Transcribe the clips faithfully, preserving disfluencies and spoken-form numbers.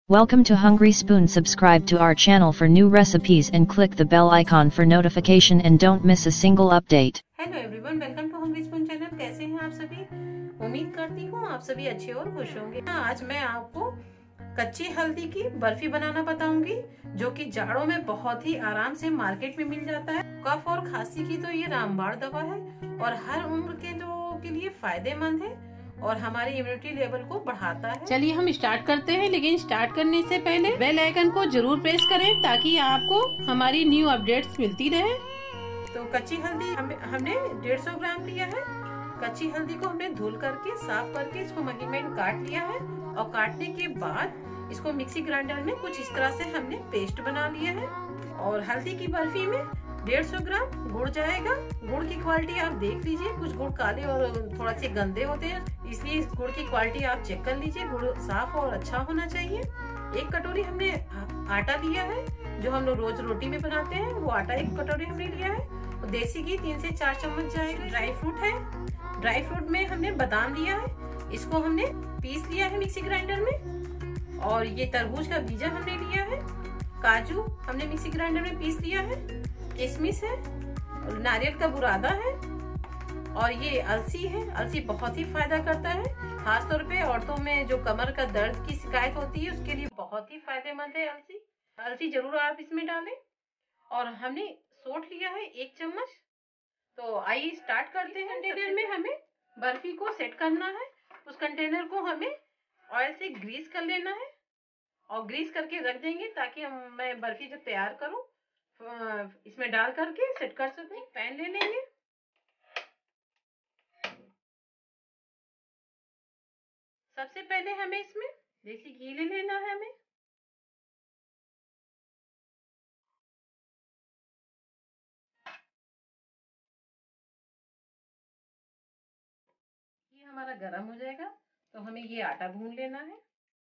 Welcome to Hungry Spoon. Subscribe to our channel for new recipes and click the bell icon for notification and don't miss a single update. Hello everyone, welcome to Hungry Spoon channel. कैसे हैं आप सभी? उम्मीद करती हूँ आप सभी अच्छे और खुश होंगे। आज मैं आपको कच्ची हल्दी की बर्फी बनाना बताऊंगी, जो कि जाड़ों में बहुत ही आराम से मार्केट में मिल जाता है। कफ और खांसी की तो ये रामबाण दवा है और हर उम्र के लोगों के लिए फायदेमंद है और हमारी इम्यूनिटी लेवल को बढ़ाता है। चलिए हम स्टार्ट करते हैं, लेकिन स्टार्ट करने से पहले बेल आइकन को जरूर प्रेस करें ताकि आपको हमारी न्यू अपडेट्स मिलती रहे। तो कच्ची हल्दी हम, हमने डेढ़ सौ ग्राम लिया है। कच्ची हल्दी को हमने धुल करके साफ करके इसको महीन महीन काट लिया है और काटने के बाद इसको मिक्सी ग्राइंडर में कुछ इस तरह से हमने पेस्ट बना लिया है। और हल्दी की बर्फी में डेढ़ सौ ग्राम गुड़ जाएगा। गुड़ की क्वालिटी आप देख लीजिए, कुछ गुड़ काले और थोड़ा से गंदे होते हैं, इसलिए इस गुड़ की क्वालिटी आप चेक कर लीजिए। गुड़ साफ और अच्छा होना चाहिए। एक कटोरी हमने आटा लिया है, जो हम लोग रोज रोटी में बनाते हैं, वो आटा एक कटोरी हमने लिया है। और देसी घी तीन से चार चम्मच जाएगा। ड्राई फ्रूट है, ड्राई फ्रूट में हमने बादाम लिया है, इसको हमने पीस लिया है मिक्सी ग्राइंडर में। और ये तरबूज का बीजा हमने लिया है। काजू हमने मिक्सी ग्राइंडर में पीस लिया है। किशमिश है, नारियल का बुरादा है और ये अलसी है। अलसी बहुत ही फायदा करता है, खासतौर पे औरतों में जो कमर का दर्द की शिकायत होती है उसके लिए बहुत ही फायदेमंद है अलसी। अलसी जरूर आप इसमें डालें। और हमने सोंठ लिया है एक चम्मच। तो आइए स्टार्ट करते हैं। कंटेनर में हमें बर्फी को सेट करना है। उस कंटेनर को हमें ऑयल से ग्रीस कर लेना है और ग्रीस करके रख देंगे ताकि हम मैं बर्फी जब तैयार करूं इसमें डाल करके सेट कर सकते। पैन ले लेंगे, सबसे पहले हमें इसमें देसी घी ले लेना है। हमें ये हमारा गरम हो जाएगा तो हमें ये आटा भून लेना है।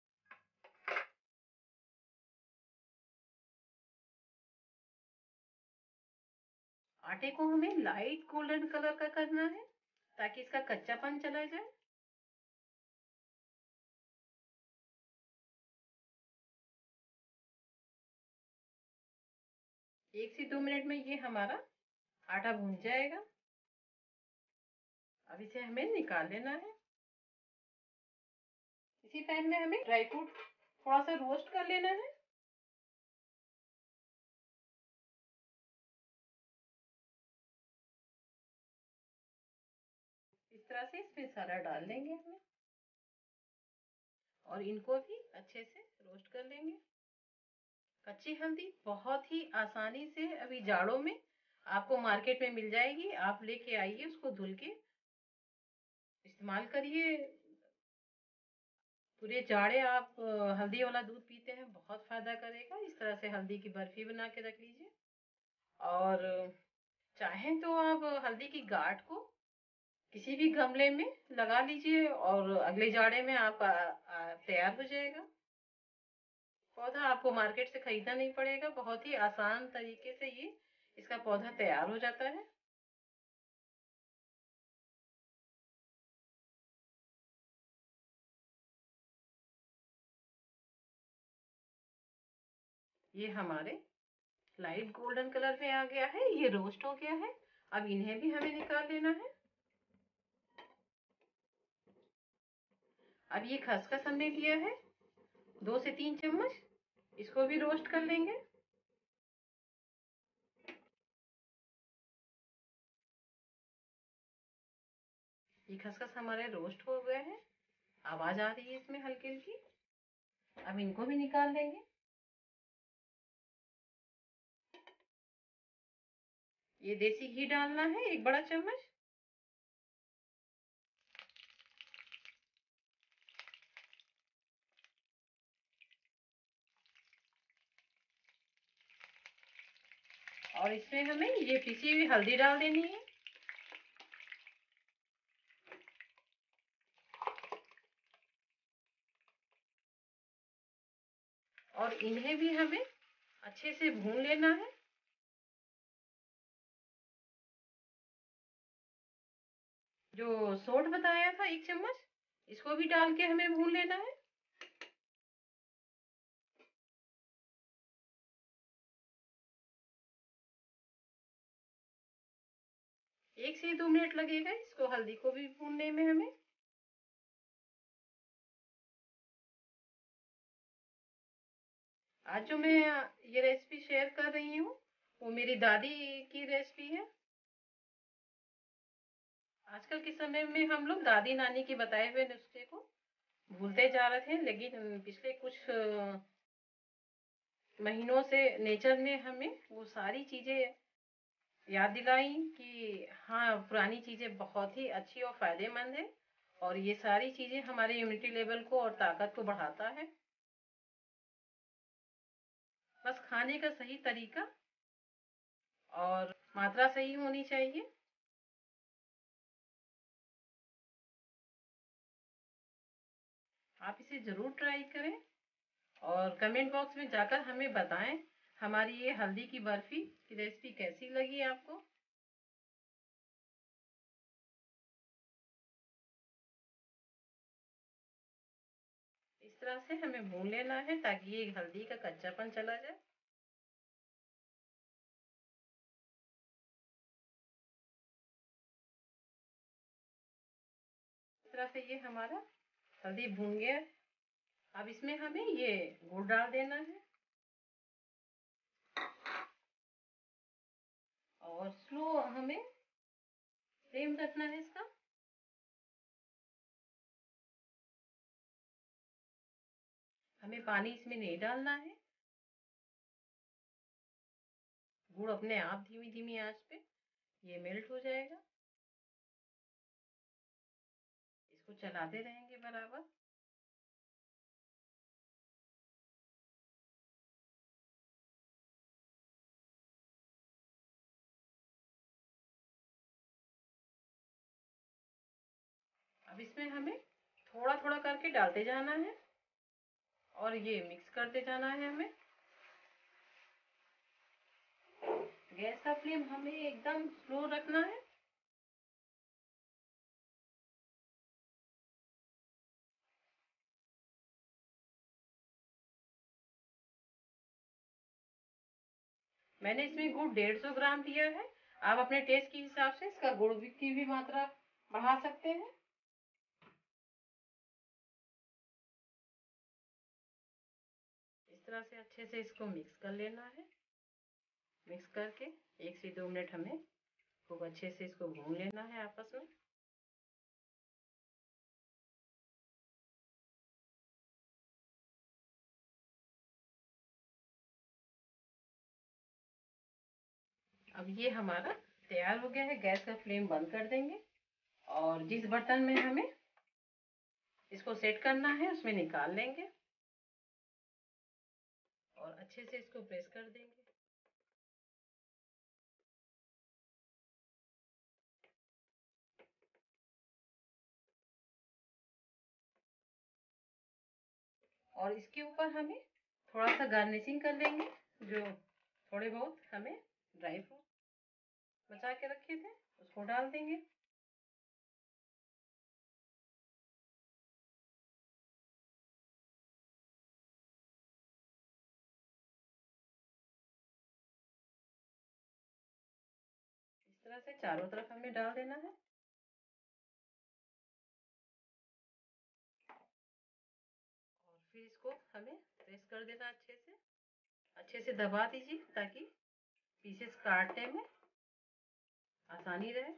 आटे को हमें लाइट गोल्डन कलर का करना है ताकि इसका कच्चापन चला जाए। एक से दो मिनट में ये हमारा आटा भून जाएगा। अब इसे हमें निकाल लेना है। इसी पैन में हमें ड्राई फ्रूट थोड़ा सा रोस्ट कर लेना है। इस तरह से इसमें सारा डाल देंगे हमें और इनको भी अच्छे से रोस्ट कर लेंगे। कच्ची हल्दी बहुत ही आसानी से अभी जाड़ों में आपको मार्केट में मिल जाएगी। आप लेके आइए, उसको धुल के इस्तेमाल करिए। पूरे जाड़े आप हल्दी वाला दूध पीते हैं, बहुत फायदा करेगा। इस तरह से हल्दी की बर्फी बना के रख लीजिए। और चाहें तो आप हल्दी की गांठ को किसी भी गमले में लगा लीजिए और अगले जाड़े में आप तैयार हो जाएगा। पौधा आपको मार्केट से खरीदना नहीं पड़ेगा, बहुत ही आसान तरीके से ये इसका पौधा तैयार हो जाता है। ये हमारे लाइट गोल्डन कलर में आ गया है, ये रोस्ट हो गया है। अब इन्हें भी हमें निकाल लेना है। अब ये खसखस हमने लिया है दो से तीन चम्मच, इसको भी रोस्ट कर लेंगे। ये खसखस हमारे रोस्ट हो गए हैं, आवाज आ रही है इसमें हल्की हल्की। अब इनको भी निकाल लेंगे। ये देसी घी डालना है एक बड़ा चम्मच। और इसमें हमें ये पिसी हुई हल्दी डाल देनी है। और इन्हें भी हमें अच्छे से भून लेना है। जो सोंठ बताया था एक चम्मच, इसको भी डाल के हमें भून लेना है। एक से दो मिनट लगेगा इसको हल्दी को भी भूनने में हमें। आज जो मैं ये रेसिपी शेयर कर रही हूँ वो मेरी दादी की रेसिपी है। आजकल के समय में हम लोग दादी नानी के बताए हुए नुस्खे को भूलते जा रहे थे, लेकिन पिछले कुछ महीनों से नेचर ने हमें वो सारी चीजें याद दिलाई कि हाँ, पुरानी चीजें बहुत ही अच्छी और फायदेमंद है और ये सारी चीजें हमारे इम्यूनिटी लेवल को और ताकत को बढ़ाता है। बस खाने का सही तरीका और मात्रा सही होनी चाहिए। आप इसे जरूर ट्राई करें और कमेंट बॉक्स में जाकर हमें बताएं हमारी ये हल्दी की बर्फी की रेसिपी कैसी लगी आपको। इस तरह से हमें भून लेना है ताकि ये हल्दी का कच्चापन चला जाए। इस तरह से ये हमारा हल्दी भून गया। अब इसमें हमें ये गुड़ डाल देना है और स्लो हमें फ्लेम रखना है इसका। हमें पानी इसमें नहीं डालना है। गुड़ अपने आप धीमी धीमी आंच पे ये मेल्ट हो जाएगा। इसको चलाते रहेंगे बराबर। अब इसमें हमें थोड़ा थोड़ा करके डालते जाना है और ये मिक्स करते जाना है हमें। गैस का फ्लेम हमें एकदम स्लो रखना है। मैंने इसमें गुड़ डेढ़ सौ ग्राम लिया है। आप अपने टेस्ट के हिसाब से इसका गुड़ की भी मात्रा बढ़ा सकते हैं। इस तरह से अच्छे से इसको मिक्स कर लेना है। मिक्स करके एक से दो मिनट हमें खूब अच्छे से इसको भून लेना है आपस में। अब ये हमारा तैयार हो गया है। गैस का फ्लेम बंद कर देंगे और जिस बर्तन में हमें इसको सेट करना है उसमें निकाल लेंगे और अच्छे से इसको प्रेस कर देंगे। और इसके ऊपर हमें थोड़ा सा गार्निशिंग कर लेंगे। जो थोड़े बहुत हमें ड्राई फ्रूट बचा के रखे थे उसको डाल देंगे। इस तरह से चारों तरफ हमें डाल देना है और फिर इसको हमें प्रेस कर देना अच्छे से। अच्छे से दबा दीजिए ताकि पीसेस काटने में आसानी रहे।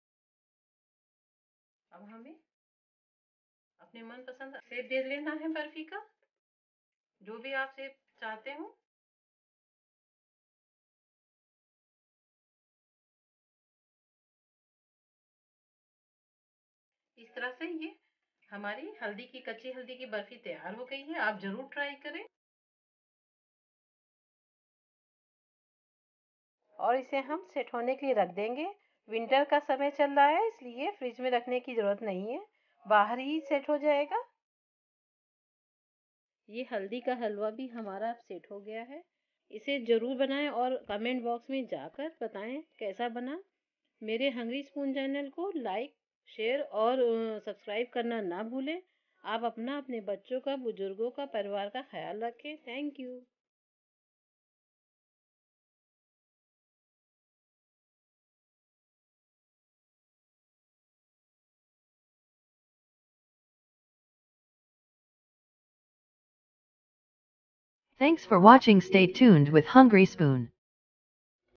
अब हमें अपने मनपसंद शेप दे लेना है बर्फी का, जो भी आप शेप चाहते हो। इस तरह से ये हमारी हल्दी की कच्ची हल्दी की बर्फी तैयार हो गई है। आप जरूर ट्राई करें। और इसे हम सेट होने के लिए रख देंगे। विंटर का समय चल रहा है इसलिए फ्रिज में रखने की जरूरत नहीं है, बाहर ही सेट हो जाएगा। ये हल्दी का हलवा भी हमारा अब सेट हो गया है। इसे जरूर बनाएं और कमेंट बॉक्स में जाकर बताएं कैसा बना। मेरे हंग्री स्पून चैनल को लाइक शेयर और सब्सक्राइब करना ना भूलें। आप अपना अपने बच्चों का, बुजुर्गों का, परिवार का ख्याल रखें। Thank you. Thanks for watching. Stay tuned with Hungry Spoon.